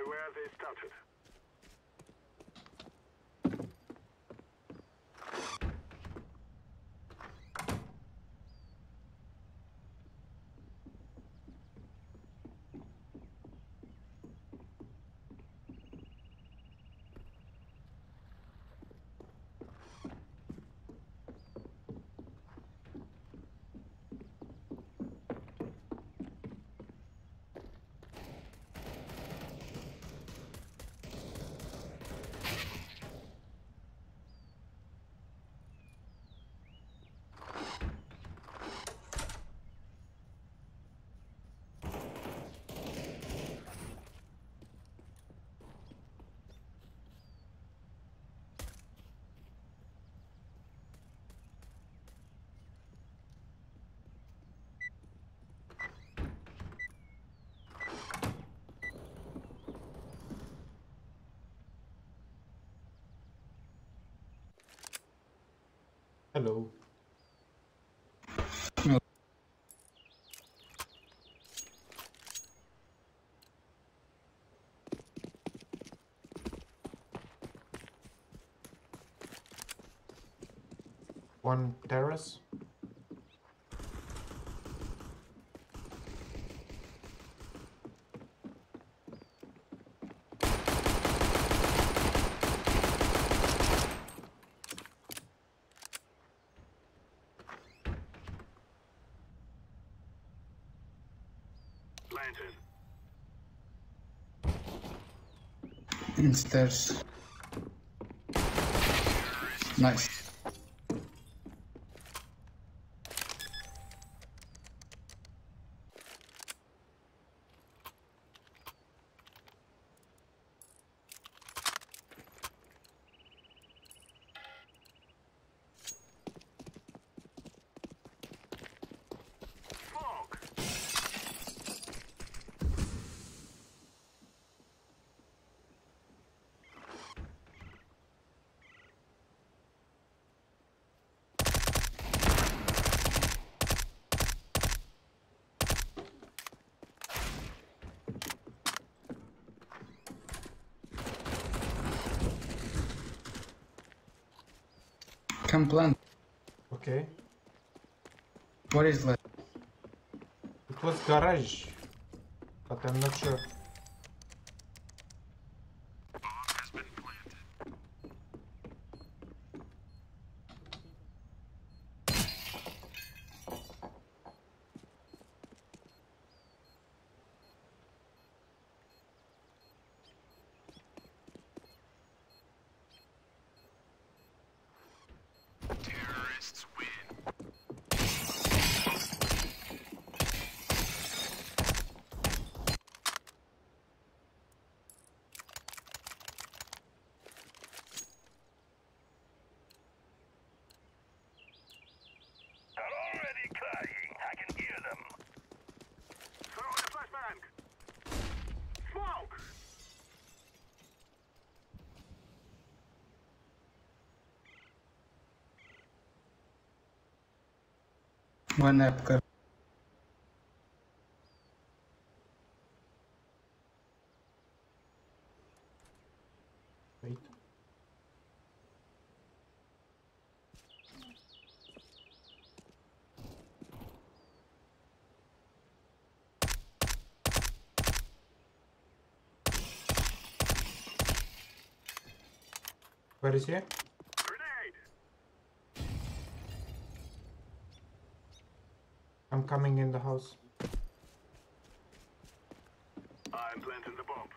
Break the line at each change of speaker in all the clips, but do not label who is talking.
where they started.
Hello. One terrace.
Planted.
Stairs. Nice.
Fog.
Can plant.
Okay.
What is left?
It was garage, but I'm not sure.
Bomb has been planted. Terrorists win. They're already crying. I can hear them. Throw in a flashbang. Smoke.
One apker.
Wait. Where is he?
Grenade.
I'm coming in the house.
I'm planting the bomb.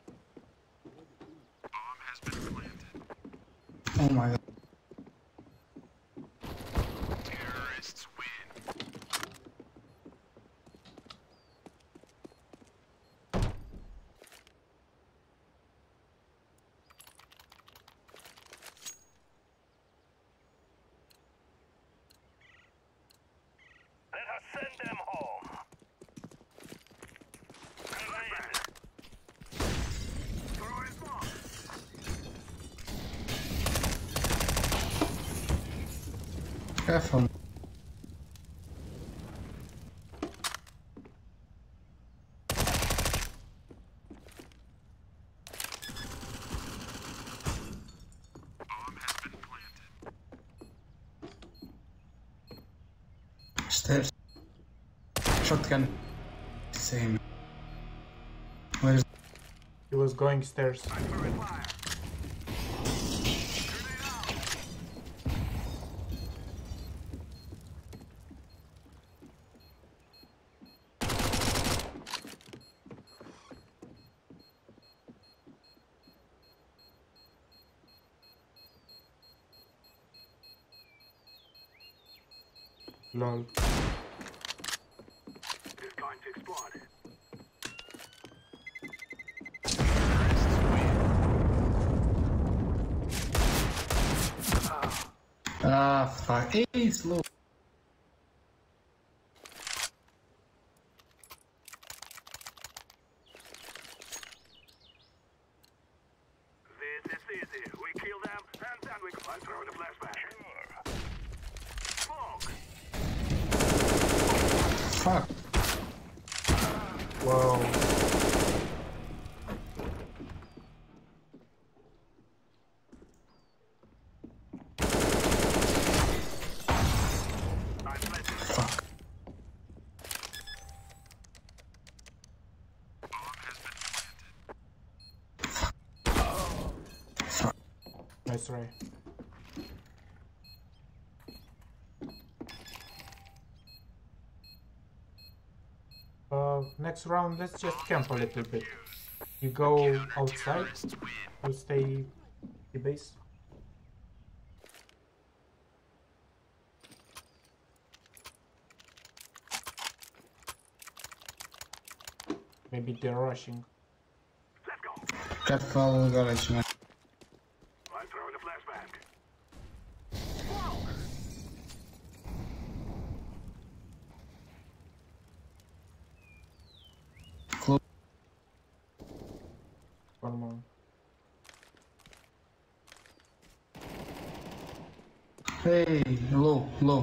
Bomb has been planted.
Oh my god.
Terrorists win. Let us send them home. Grenade. Throw in bomb.
Careful. Stairs. Shotgun. Same. Where is
He was going stairs. Lol.
Is going to explode.
Ah, fuck. Hey, slow.
This is easy. We kill them, and then we climb through the flashback. Sure. Smoke.
Fuck.
Whoa.
I'm letting
Fuck. Fuck.
Nice try. Next round, let's just camp a little bit. You go outside, you stay the base. Maybe they're rushing.
Let's go.
Careful, garage, man.
I'm throwing a flashback.
Close.
One more.
Hey, low, low.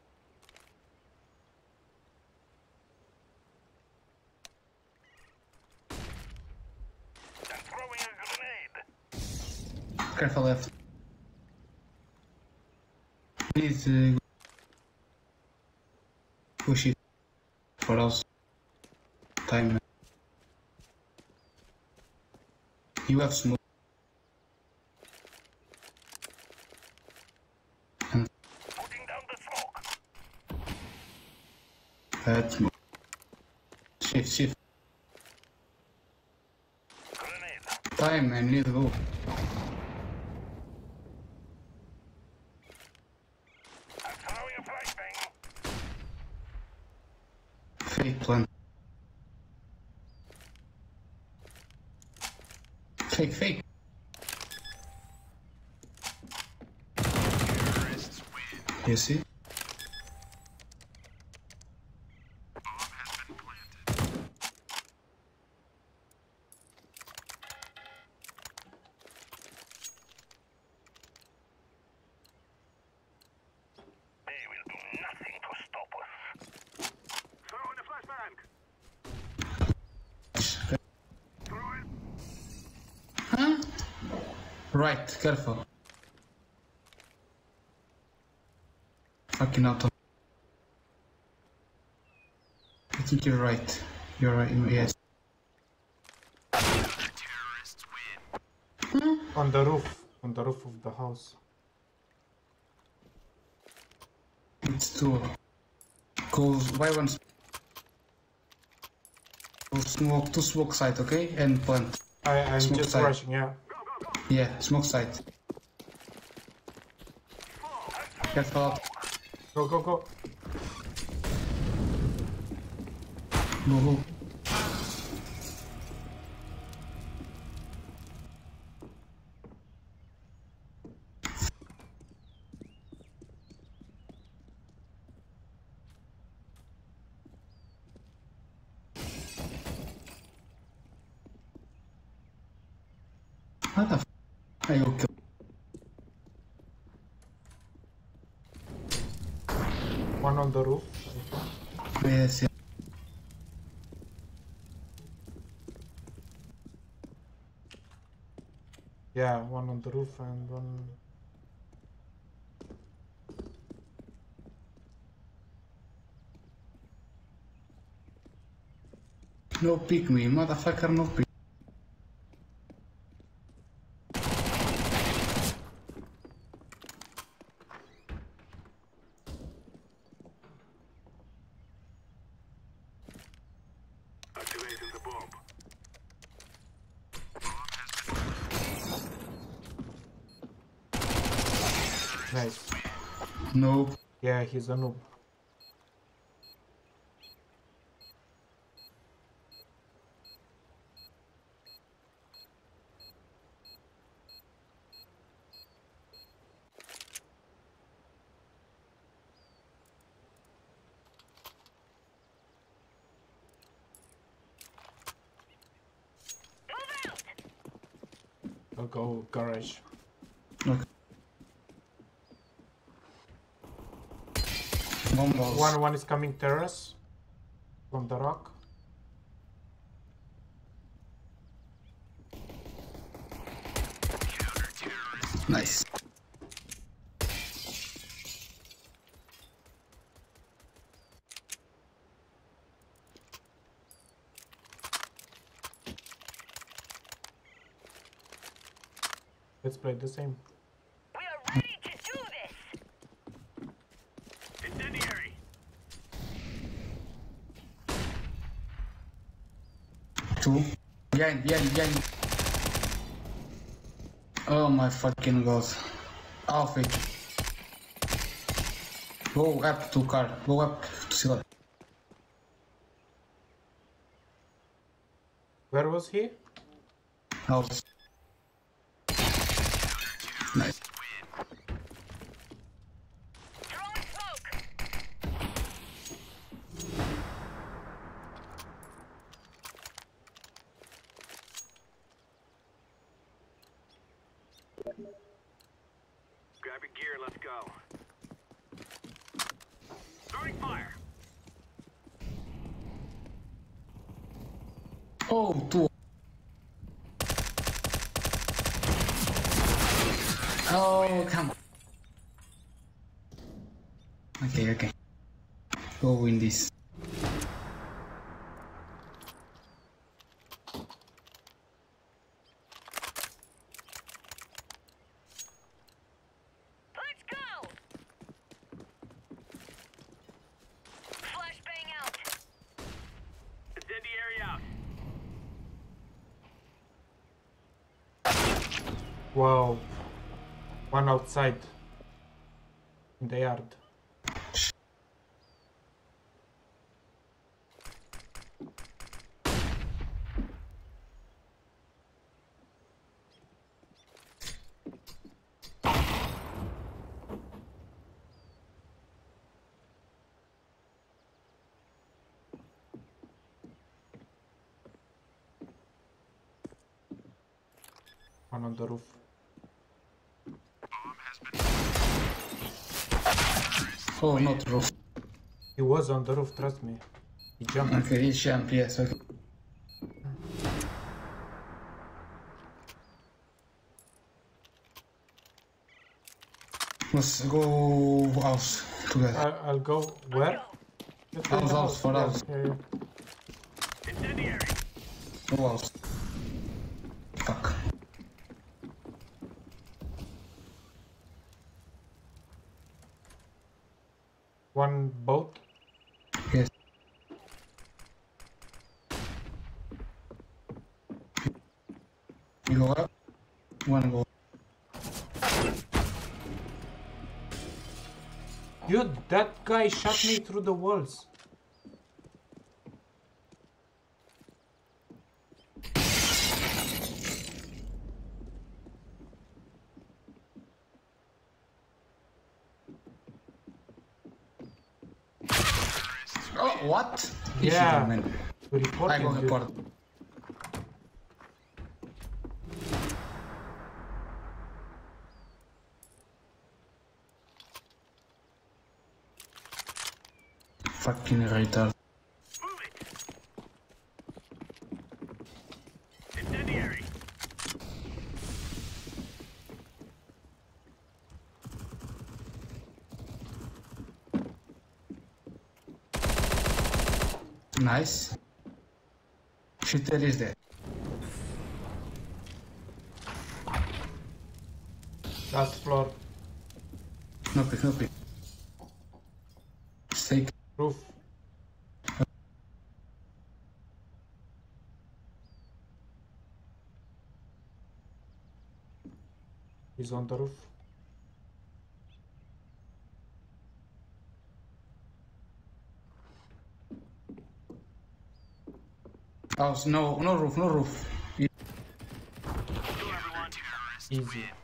I'm throwing a grenade.
Careful left. Please push it for us. Time. You have smoke. And
Putting down the smoke.
bad smoke. Shift.
Grenade.
Time, man. Need to go.
I'm throwing a flashbang.
Fake plan. Fake.
Terrorists win.
You see?
Bomb has been planted. They will do nothing to stop us. Throwing a flashbang. Throwing.
Huh? Right, careful. Fucking auto. I think you're right. You're right, yes.
Terrorists win.
On the roof of the house.
It's two. Goes by one. Go smoke, two smoke side, okay? And plant.
I'm
Smoke
just
side.
rushing, yeah.
Yeah, smoke side. Careful out.
Go.
Go. What the f? Are you okay?
One on the roof.
Yes, yeah.
Yeah, one on the roof and one.
No pick me, motherfucker, no pick.
Activating the bomb.
Nice.
No.
Yeah, he's a noob. I'll go garage.
Okay. Bomb balls.
One is coming terrace from the rock.
Nice.
Let's play the same.
We are ready to do this!
Incendiary.
Two. Behind. Oh my fucking god. Off it. Go up to car. Go up to cigar.
Where was he?
House. Nice.
Throwing smoke!
Grabbing gear, let's go. Throwing fire.
Oh, two. Oh, come on. Okay. Go win this.
Let's go! Flashbang out!
Incendiary out.
Wow. One outside. In the yard. One on the roof.
Oh, not roof.
He was on the roof, trust me. He jumped.
Okay, he jump, yes, okay. Let's go house together.
I'll go where? Let's go in the
House, for
Yeah,
house.
yeah.
Incendiary.
Go house. Fuck.
One boat.
Yes. You go up. One go.
Dude, that guy shot me through the walls.
Oh, what?
Yeah.
Man.
To report
I
him,
go
dude.
report. Fucking retard.
Move it. Incendiary.
Nice. Shooter is there.
Last floor.
No pick, no pick. Stay.
Roof. He's on the roof.
House, no roof, no roof.
Easy.